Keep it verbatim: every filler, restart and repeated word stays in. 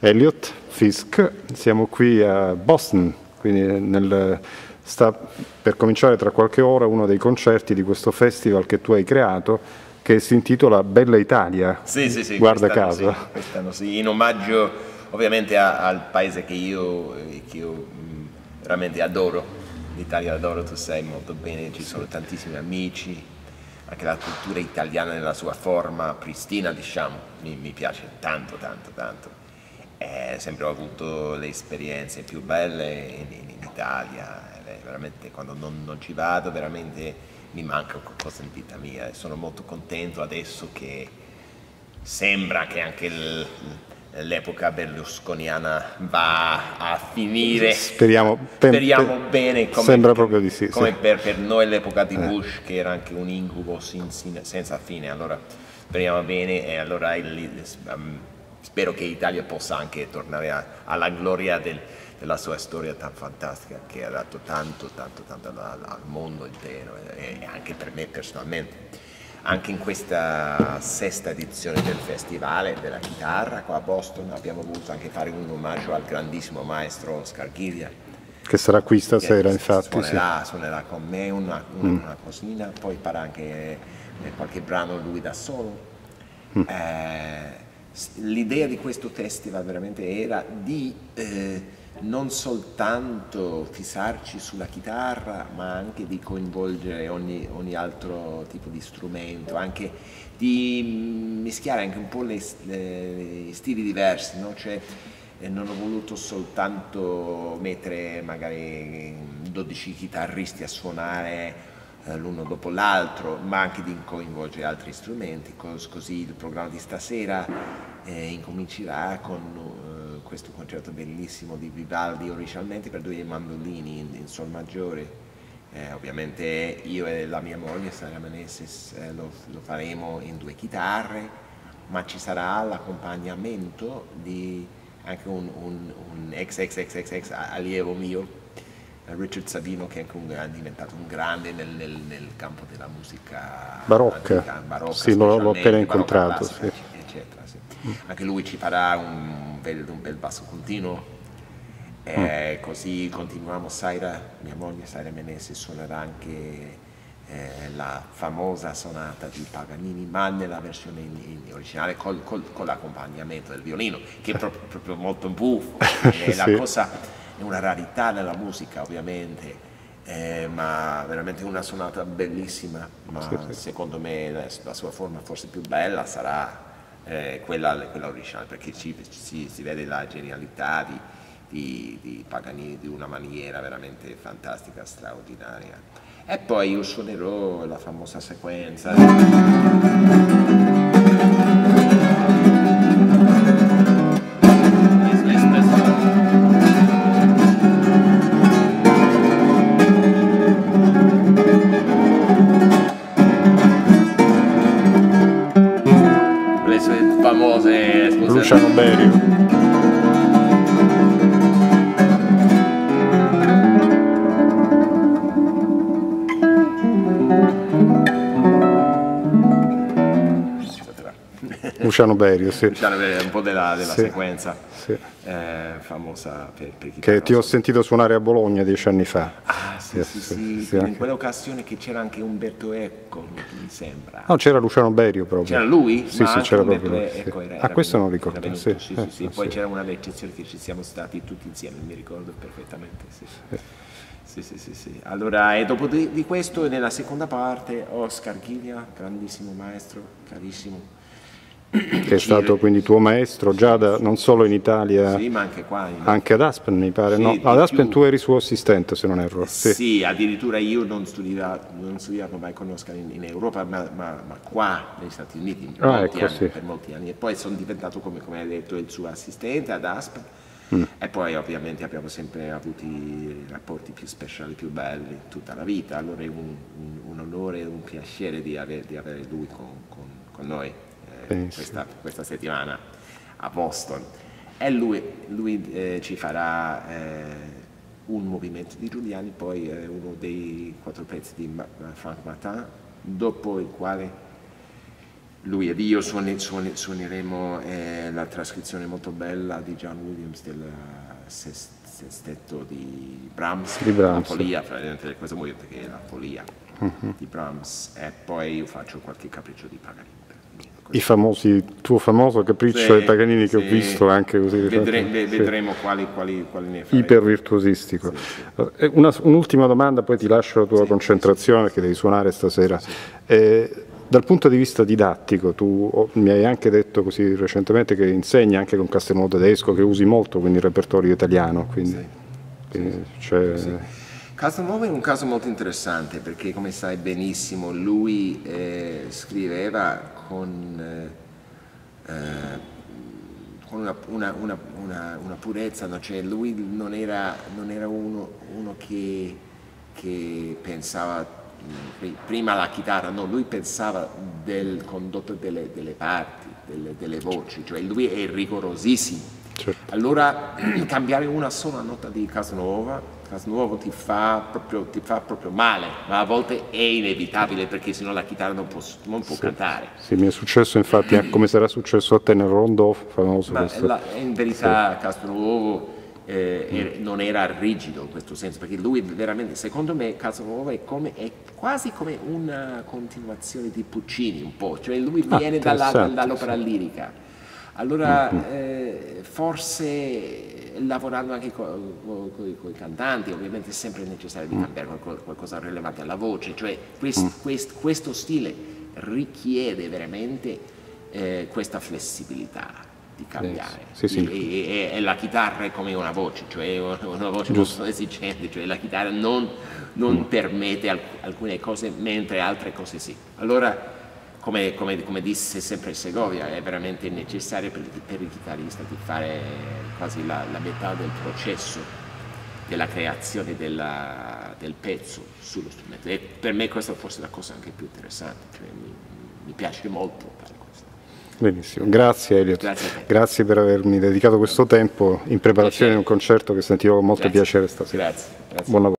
Elliott Fisk, siamo qui a Boston, quindi nel, sta per cominciare tra qualche ora uno dei concerti di questo festival che tu hai creato, che si intitola Bella Italia. Sì, sì, sì, guarda quest'anno caso. sì, quest'anno sì, in omaggio ovviamente a- al paese che io, che io mh, veramente adoro, l'Italia adoro, tu sai molto bene, ci sono tantissimi amici, anche la cultura italiana nella sua forma pristina, diciamo, mi, mi piace tanto, tanto, tanto. Eh, sempre ho avuto le esperienze più belle in, in- in Italia, eh, veramente quando non, non ci vado veramente mi manca qualcosa in vita mia e sono molto contento adesso che sembra che anche il- l'epoca berlusconiana va a finire. Speriamo, Speriamo bene, come, sembra proprio di sì, come sì. Per, per noi l'epoca di Eh. Bush, che era anche un incubo sin- sin- senza fine. Allora speriamo bene e allora il- um, spero che l'Italia possa anche tornare a- alla gloria del- della sua storia tan fantastica, che ha dato tanto, tanto, tanto al, al mondo intero e, e anche per me personalmente. Anche in questa sesta edizione del Festival della Chitarra qua a Boston abbiamo voluto anche fare un omaggio al grandissimo maestro Oscar Ghiglia, Che sarà qui stasera, che infatti. suonerà, Sì. suonerà con me una, una, Mm. una cosina, poi farà anche eh, qualche brano lui da solo. Mm. Eh, s- l'idea di questo festival veramente era di eh, non soltanto fissarci sulla chitarra, ma anche di coinvolgere ogni, ogni altro tipo di strumento, anche di mm, mischiare anche un po' le, le- gli stili diversi, no? Cioè, eh, non ho voluto soltanto mettere magari dodici chitarristi a suonare eh, l'uno dopo l'altro, ma anche di coinvolgere altri strumenti, cos- così il programma di stasera eh, incomincerà con eh, questo concerto bellissimo di Vivaldi originalmente per due mandolini in, in sol maggiore. Eh, ovviamente io e la mia moglie Sara Meneses eh, lo, lo faremo in due chitarre, ma ci sarà l'accompagnamento di anche un, un, un ex ex ex ex ex allievo mio, Richard Savino, che è, anche un, è diventato un grande nel, nel, nel campo della musica Barocca. antica, barocca, Sì, l'ho, l'ho appena incontrato. classica, Sì. eccetera, sì. Anche lui ci farà un bel, un bel basso continuo. E Mm. così continuiamo. Saira, mia moglie Saira Meneses, suonerà anche eh, la famosa sonata di Paganini, ma nella versione in, in originale col, col, con l'accompagnamento del violino, che è proprio, proprio molto buffo. È la Sì. cosa, è una rarità nella musica, ovviamente, eh, ma veramente una sonata bellissima. Ma Sì, sì. secondo me la, la sua forma forse più bella sarà eh, quella, quella originale, perché ci, ci, si vede la genialità di Di, di Paganini di una maniera veramente fantastica, straordinaria. E poi io suonerò la famosa sequenza. Le sue famose, scusate. Luciano Berio. Luciano Berio, sì. Luciano Berio, un po' della, della Sì. sequenza Sì. eh, famosa per, per Che chitarra. ti ho sentito suonare a Bologna dieci anni fa. Ah, sì, Sì, sì, sì, sì, sì, in anche- quell'occasione che c'era anche Umberto Eco, mi sembra. No, c'era Luciano Berio proprio. C'era lui? Sì, Ma sì, anche c'era Umberto proprio lui. sì. Eco era, Ah, era questo non venuto- ricordo. era Sì, venuto, sì, sì, eh, sì. eh, Poi sì. c'era una recensione che ci siamo stati tutti insieme, mi ricordo perfettamente. Sì, sì, sì, sì, sì. Allora, e dopo di, di questo, nella seconda parte, Oscar Ghiglia, grandissimo maestro, carissimo. Che è stato quindi tuo maestro già da, non solo in Italia, Sì, ma anche qua. in- anche ad Aspen mi pare. Sì, No, di ad Aspen più. tu eri suo assistente se non erro. Sì. Sì. addirittura io non studiavo, non studiavo mai con Oscar in, in Europa, ma, ma- ma qua negli Stati Uniti per, Ah, molti ecco, anni, sì. per molti anni. E poi sono diventato, come, come hai detto, il suo assistente ad Aspen. Mm. E poi ovviamente abbiamo sempre avuto i rapporti più speciali, più belli tutta la vita. Allora è un, un- un onore e un piacere di, ave- di avere lui con, con- con noi eh, Benissimo. questa, questa settimana a Boston. E lui, lui, eh, ci farà eh, un movimento di Giuliani, poi eh, uno dei quattro pezzi di Ma- Frank Martin, dopo il quale lui ed io suoni, suoni, suoneremo eh, la trascrizione molto bella di John Williams del sestetto di Brahms, di Brahms. la Folia, fra le cose molto che è la Folia uh-huh. di Brahms, e poi io faccio qualche capriccio di Paganini. I famosi, il tuo famoso capriccio sì, dei Paganini che sì. ho visto anche così. Vedre, ve, sì. Vedremo quali, quali, quali ne faremo. Iper virtuosistico. Sì, sì. Una, un'ultima domanda, poi ti lascio la tua sì, concentrazione sì, perché devi suonare stasera. Sì. Eh, dal punto di vista didattico, tu oh, mi hai anche detto così recentemente che insegni anche con Castelnuovo Tedesco, che usi molto quindi il repertorio italiano. Quindi, sì. quindi c'è... sì. Castelnuovo è un caso molto interessante perché, come sai benissimo, lui eh, scriveva con, eh, con una, una, una, una, una purezza, no? Cioè lui non era, non era uno, uno che, che pensava prima alla chitarra, no, lui pensava del condotto delle, delle parti, delle, delle voci, cioè lui è rigorosissimo. Certo. Allora cambiare una sola nota di Castelnuovo Castelnuovo ti fa, proprio, ti fa proprio male, ma a volte è inevitabile perché sennò la chitarra non può, non può sì. cantare. Sì, mi è successo infatti, come sarà successo a te nel Rondò, famoso ma questo. La, in verità sì. Castelnuovo eh, mm. er, non era rigido in questo senso, perché lui veramente, secondo me Castelnuovo è, come, è quasi come una continuazione di Puccini un po', cioè lui ah, viene dalla, dall'opera sì. lirica. Allora mm-hmm. eh, forse lavorando anche con i cantanti, ovviamente è sempre necessario di cambiare qualcosa, qualcosa relevante alla voce, cioè quest, mm. quest, questo stile richiede veramente eh, questa flessibilità di cambiare. Sì, sì, sì. E, e, e la chitarra è come una voce, cioè una voce Giusto. molto esigente, cioè la chitarra non, non mm. permette alc alcune cose mentre altre cose sì. Allora Come, come, come disse sempre Segovia, è veramente necessario per, per il chitarrista di fare quasi la, la metà del processo della creazione della, del pezzo sullo strumento. E per me questa è forse la cosa anche più interessante, cioè mi, mi piace molto fare questo. Benissimo, grazie Elliot, grazie, grazie per avermi dedicato questo tempo in preparazione di un concerto che sentirò con molto grazie. piacere stasera. Grazie. grazie. Buon lavoro.